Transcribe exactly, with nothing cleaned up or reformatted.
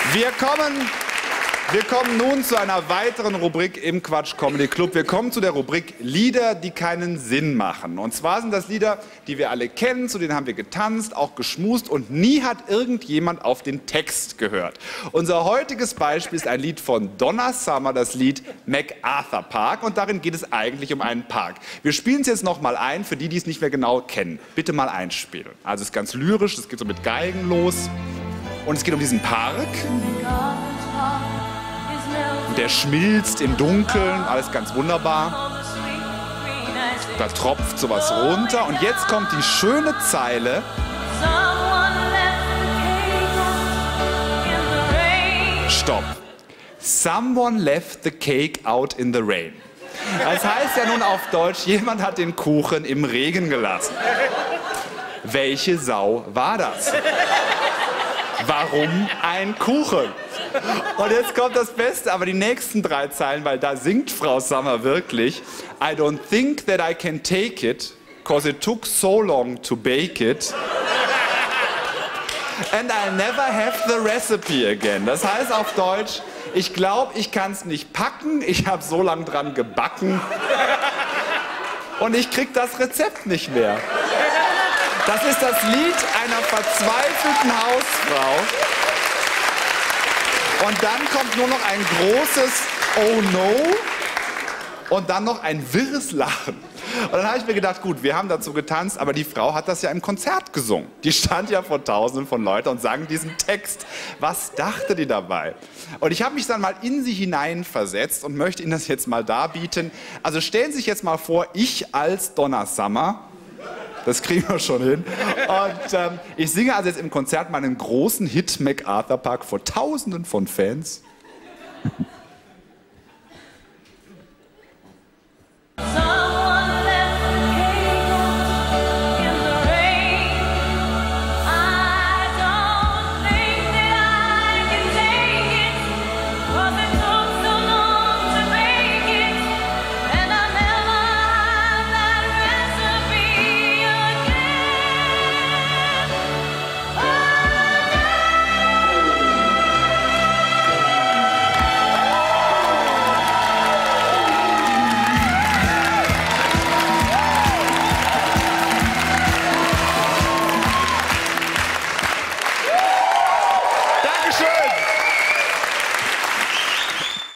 Wir kommen, wir kommen nun zu einer weiteren Rubrik im Quatsch Comedy Club. Wir kommen zu der Rubrik Lieder, die keinen Sinn machen. Und zwar sind das Lieder, die wir alle kennen, zu denen haben wir getanzt, auch geschmust und nie hat irgendjemand auf den Text gehört. Unser heutiges Beispiel ist ein Lied von Donna Summer, das Lied MacArthur Park. Und darin geht es eigentlich um einen Park. Wir spielen es jetzt noch mal ein, für die, die es nicht mehr genau kennen. Bitte mal einspielen. Also es ist ganz lyrisch, es geht so mit Geigen los. Und es geht um diesen Park. Der schmilzt im Dunkeln, alles ganz wunderbar. Da tropft sowas runter. Und jetzt kommt die schöne Zeile. Stopp. Someone left the cake out in the rain. Das heißt ja nun auf Deutsch, jemand hat den Kuchen im Regen gelassen. Welche Sau war das? Warum ein Kuchen? Und jetzt kommt das Beste, aber die nächsten drei Zeilen, weil da singt Frau Summer wirklich. I don't think that I can take it, cause it took so long to bake it. And I'll never have the recipe again. Das heißt auf Deutsch, ich glaube, ich kann es nicht packen, ich habe so lange dran gebacken und ich krieg das Rezept nicht mehr. Das ist das Lied einer verzweifelten Hausfrau. Und dann kommt nur noch ein großes Oh no und dann noch ein wirres Lachen. Und dann habe ich mir gedacht, gut, wir haben dazu getanzt, aber die Frau hat das ja im Konzert gesungen. Die stand ja vor Tausenden von Leuten und sang diesen Text. Was dachte die dabei? Und ich habe mich dann mal in sie hineinversetzt und möchte Ihnen das jetzt mal darbieten. Also stellen Sie sich jetzt mal vor, ich als Donna Summer. Das kriegen wir schon hin. Und ähm, ich singe also jetzt im Konzert meinen großen Hit MacArthur Park vor Tausenden von Fans.